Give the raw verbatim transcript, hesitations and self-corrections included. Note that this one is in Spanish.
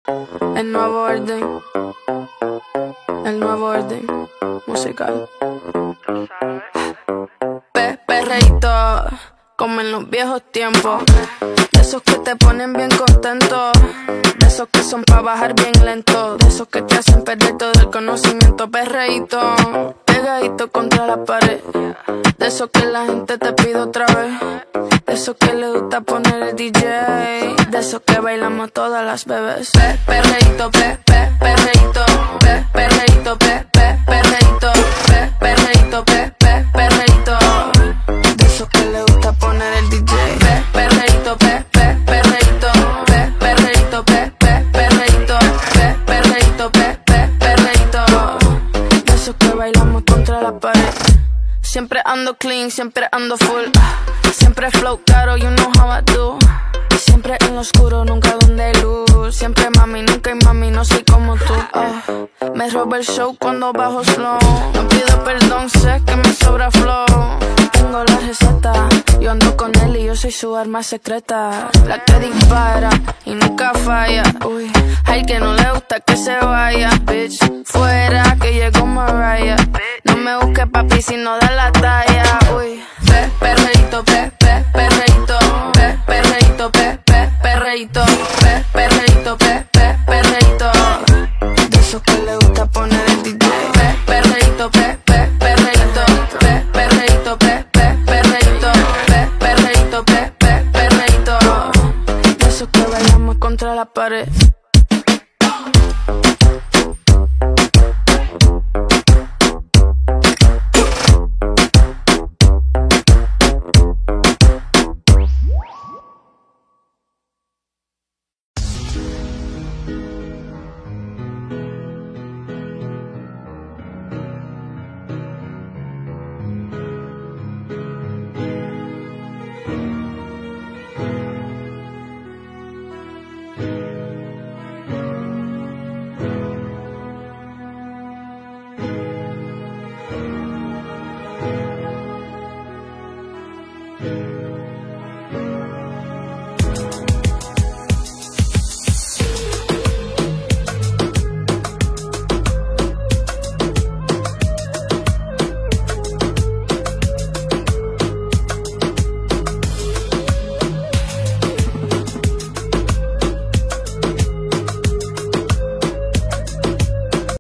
El nuevo orden, el nuevo orden musical. Pe perreíto, como en los viejos tiempos. De esos que te ponen bien contento. De esos que son pa' bajar bien lento. De esos que te hacen perder todo el conocimiento. Perreíto, pegadito contra la pared. De esos que la gente te pide otra vez. De esos que le gusta poner el D J. De esos que bailamos todas las bebés. Pe perreíto, pe pe perreíto, pe perreíto, pe pe perreíto, pe perreíto, pe pe perreíto. De esos que le gusta poner el D J. Pe perreíto, pe pe perreíto, pe perreíto, pe pe perreíto, pe perreíto, pe pe perreíto. De esos que bailamos contra la pared. Siempre ando clean, siempre ando full. Siempre flow caro, you know how I do. Siempre en lo oscuro, nunca donde hay luz. Siempre mami, nunca hay mami, no soy como tú. uh, Me roba el show cuando bajo slow. No pido perdón, sé que me sobra flow. Tengo la receta, yo ando con él y yo soy su arma secreta. La que dispara y nunca falla. Uy, al que no le gusta que se vaya. Bitch, fuera que llegó Mariah. No me busques papi si no da la talla. Uy, pe, perreíto, pe, pe, perreíto, pe, perreíto, pe, pe, perreíto, pe, perreíto, pe, pe, perreíto. De esos que le gusta poner el D J. Pe, perreíto, pe, pe, perreíto, pe, perreíto, pe, pe, perreíto, pe, perreíto, pe, pe, perreíto. De esos que bailamos contra la pared. Yeah.